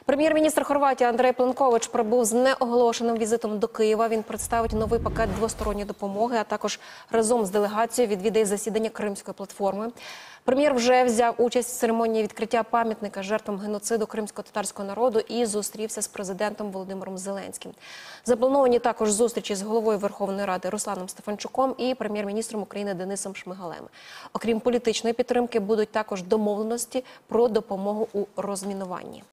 Прем'єр-міністр Хорватії Андрей Пленкович прибув з неоголошеним візитом до Києва. Він представить новий пакет двосторонньої допомоги, а також разом з делегацією відвідає засідання Кримської платформи. Прем'єр вже взяв участь в церемонії відкриття пам'ятника жертвам геноциду кримсько-татарського народу і зустрівся з президентом Володимиром Зеленським. Заплановані також зустрічі з головою Верховної Ради Русланом Стефанчуком і прем'єр-міністром України Денисом Шмигалем. Окрім політичної підтримки, будуть також домовленості про допомогу у розмінуванні.